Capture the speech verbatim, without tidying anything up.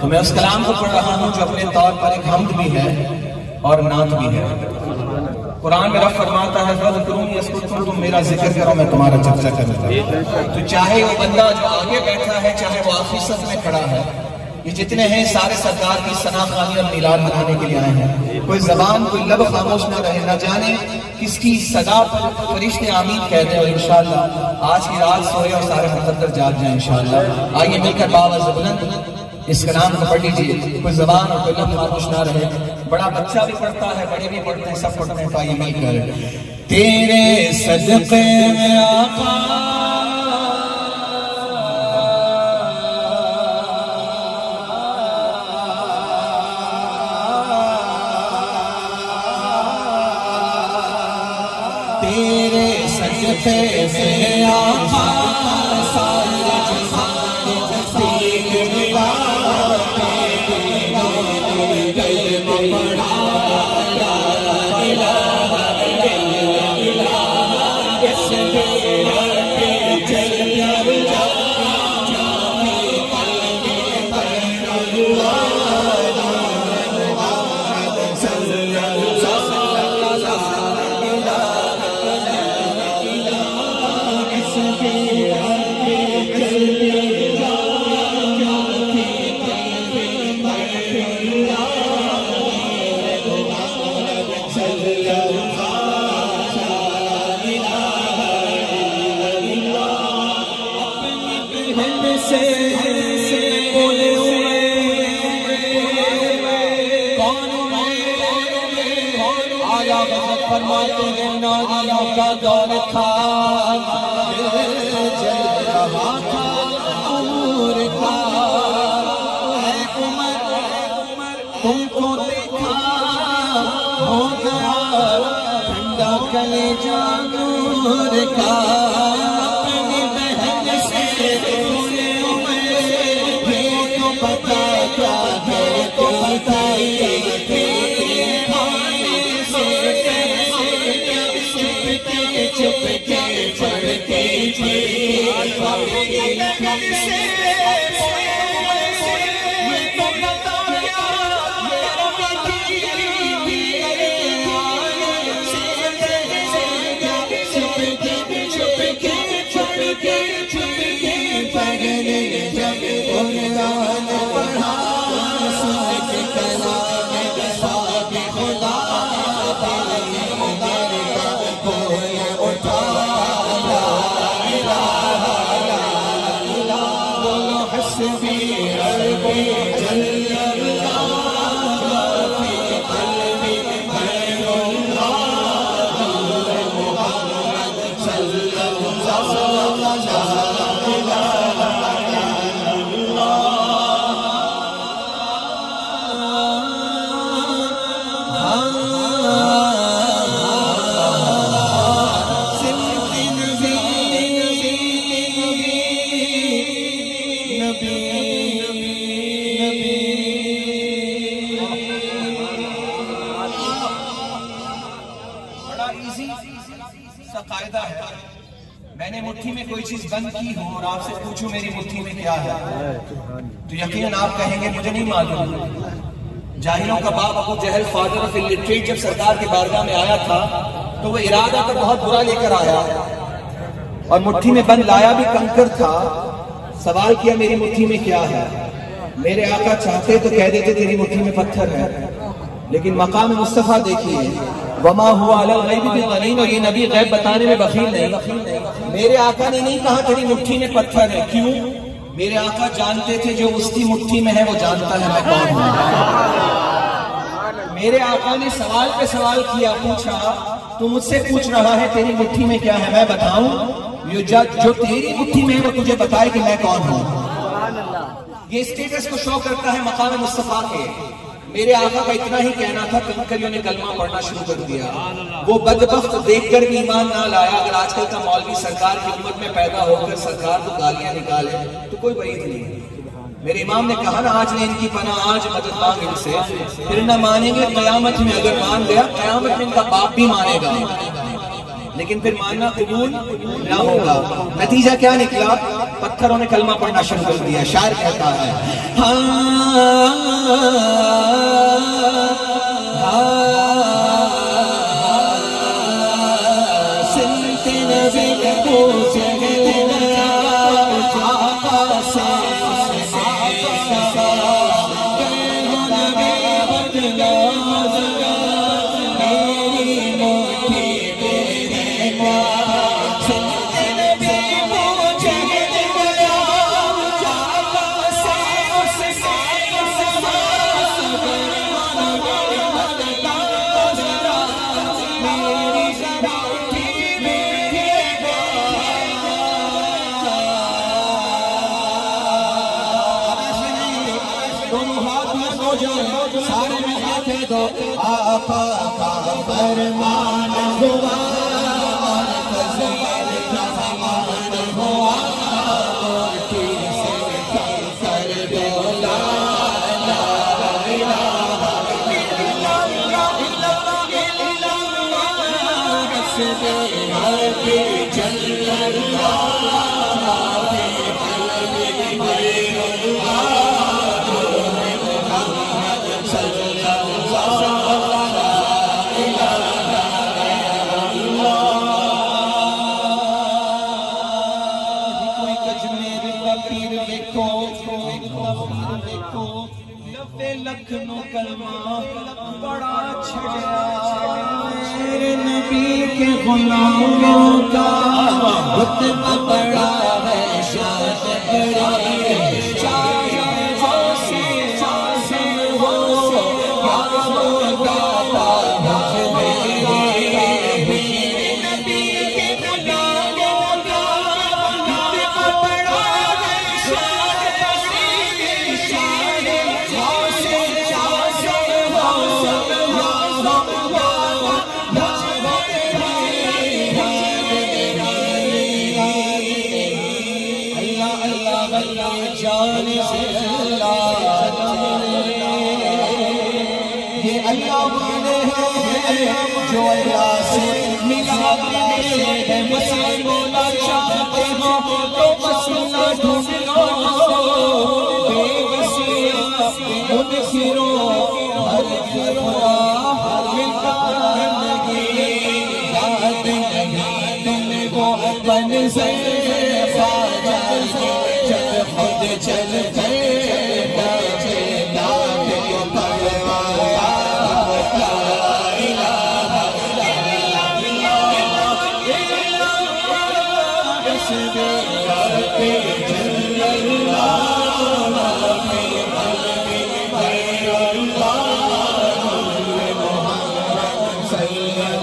تو میں اس کلام کو پڑھ رہا ہوں جو اپنے طور پر ایک حمد بھی ہے اور نعت بھی ہے۔ قرآن میں رب فرماتا ہے فَذْكُرُونِي أَذْكُرْكُمْ، تم میرا ذکر کرو میں تمہارا چرچا کروں۔ تو چاہے وہ بندہ جو آگے بیٹھا ہے، چاہے وہ آخری صف میں کھڑا ہے، یہ جتنے ہیں سارے سرکار کی ثنا خوانی اور میلاد منانے کے لیے آئے ہیں۔ کوئی زبان کوئی لب خاموش نہ رہے، نہ جانے کس کی صدا پر فرشتے آمین کہہ دیں، اور انشاءاللہ آج کی رات سوئے اور سارے مقدر جاگ جائیں انشاءاللہ۔ آئیے مل کر باوز بلند اس کلام کو پڑھ لیجیے، کوئی زبان اور کوئی لب خاموش نہ رہے۔ بڑا بچہ بھی پڑھتا ہے، بڑے بھی پڑھتے ہیں، سب پڑھتے ہیں، تو آئیے مل کر تیرے صدقے میں آقا تیرے صدقے میں آقا سارے جہاں تیگ ملا فرماتے ہیں ناریوں کا دور تھا، دل جل رہا تھا عمر کا، اے عمر تم کو دیکھا ہو گیا ٹھنڈا کلیجہ نور کا، اپنی بہن سے بولے عمر یہ تو پتا کیا ہے تو بتائیے چپ کے پڑھتے تھے اپنی بہن سے میں تو بتا کیا چپ کے چھپ کے چھپ کے چھپ کے پڑھنے جب قرآن پڑھا سن کے کلام صاحب خدا قاعدہ ہے، میں نے مٹھی میں کوئی چیز بند کی ہو اور آپ سے پوچھوں میری مٹھی میں کیا ہے تو یقیناً آپ کہیں گے مجھے نہیں معلوم۔ جاہلوں کا باپ Abu Jahl father of illiterate جب سرکار کی بارگاہ میں آیا تھا تو وہ ارادہ تو بہت برا لے کر آیا اور مٹھی میں بند لایا بھی کنکر تھا۔ سوال کیا میری مٹھی میں کیا ہے؟ میرے آقا چاہتے تو کہہ دیتے تیری مٹھی میں پتھر ہے، لیکن مقام مصطفیٰ دیکھیے وما ہوا علی الغیب بضنین، اور یہ نبی غیب بتانے میں بخیل نہیں۔ میرے آقا نے نہیں کہا تیری مٹھی میں پتھر ہے، کیوں؟ میرے آقا جانتے تھے جو اس کی مٹھی میں ہے وہ جانتا ہے میں کون ہوں۔ میرے آقا نے سوال پہ سوال کیا، پوچھا تو مجھ سے پوچھ رہا ہے تیری مٹھی میں کیا ہے، میں بتاؤں؟ جو تیری مٹھی میں ہے وہ تجھے بتائے کہ میں کون ہوں۔ یہ اسٹیٹس کو شو کرتا ہے مقام مصطفیٰ کے۔ میرے آقا کا اتنا ہی کہنا تھا، کنکریوں نے کلمہ پڑھنا شروع کر دیا۔ وہ بدبخت دیکھ کر بھی ایمان نہ لایا۔ اگر آج کل کا مولوی سرکار کی امت میں پیدا ہو کر سرکار کو گالیاں نکالے تو کوئی بعید نہیں۔ میرے امام نے کہا نا آج نے ان کی پناہ، آج مدد مانگ ان سے، پھر نہ مانیں گے قیامت میں۔ اگر مان گیا قیامت میں ان کا باپ بھی مانے گا۔ لیکن پھر ماننا قبول نہ ہوگا. نتیجہ کیا نکلا؟ پتھروں نے کلمہ پڑھنا شروع کر دیا. شاعر کہتا ہے سارے میں ہاتھے دو آقا کا فرمان ہوا اور فضل رحمان ہوا موٹی سے کر دو لا لا الہ الا اللہ حسب ربی جل اللہ فی قلبی غیر اللہ لکھنو کلمہ بڑا چھڑیا میرے نبی کے غلاموں کا رتبہ بڑا ہے شان بڑی ہے چاہے جیسے چاہے ہو یا داتا مجھ میرے میرے نبی کے غلاموں کا رتبہ بڑا ہے شان جان سے یہ اللہ والے ہیں جو اللہ سے ملاتے ہیں. مسئلہ مولا چاہتے ہو تو مسئلہ ڈھونڈ لو بے وسیلہ ان سرو ہر خدا ملتا نہیں یاد نہیں تم کو بن سے جب خود چلتے بچے داد کو پڑھوایا لا الہ الا اللہ حسب ربی جل اللہ فی قلبی غیر اللہ محمد صلی اللہ